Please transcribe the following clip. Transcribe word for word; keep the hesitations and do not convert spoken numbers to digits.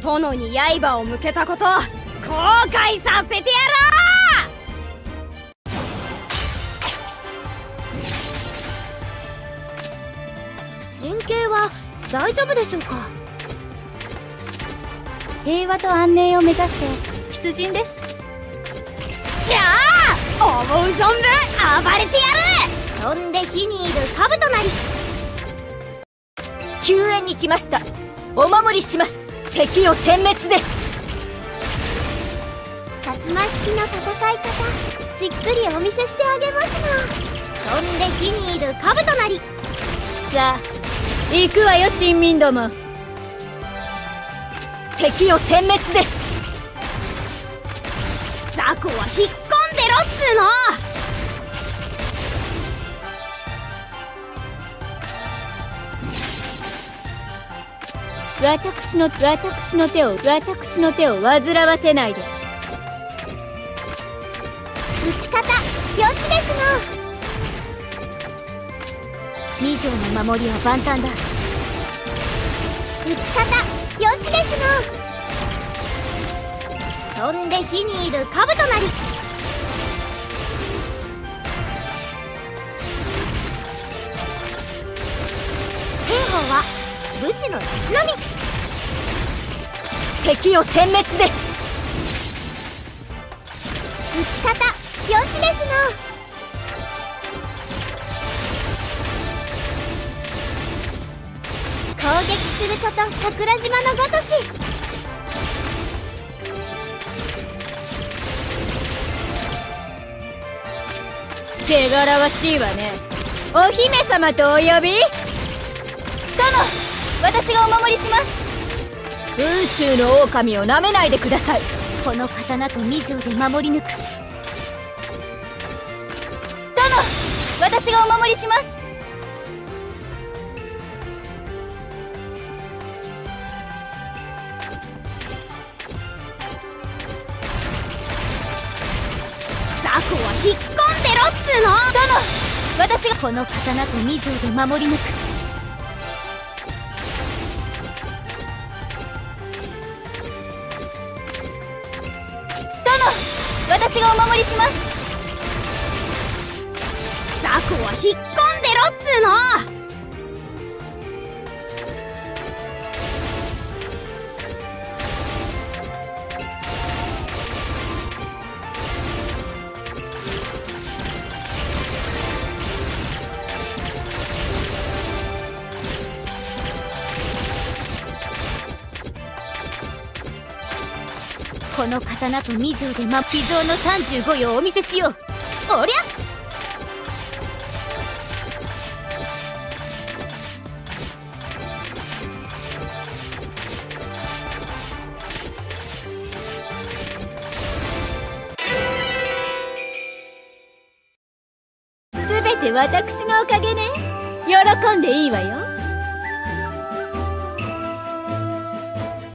殿に刃を向けたこと後悔させてやろう。 陣形は大丈夫でしょうか。 平和と安寧を目指して出陣です。 しゃあ、思う存分暴れてやる。飛んで火にいる兜なり。 救援に来ました。お守りします。敵を殲滅です。 薩摩式の戦い方じっくりお見せしてあげますの。飛んで火にいる兜なり。 さあ行くわよ、臣民ども。敵を殲滅です。 雑魚は引っ込んでろっつーの。 私の私の手を私の手を煩わせないで。 打ち方よしですの。二条の守りは万端だ。打ち方よしですの。飛んで火にいる兜なり。兵法は武士のたしなみ。 敵を殲滅です。 打ち方よしですの。攻撃すること桜島のごとし。 汚らわしいわね。お姫様とお呼び。殿、私がお守りします。雲州の狼をなめないでください。 この刀と二条で守り抜く。 殿、私がお守りします。 雑魚は引っ込んでろっつーの。 殿、私がこの刀と二条で守り抜く。 私がお守りします。 雑魚は引っ込んでろっつーの。 この刀と二条でま秘蔵のさんじゅうごよをお見せしよう。おりゃ。 すべて私のおかげね。喜んでいいわよ。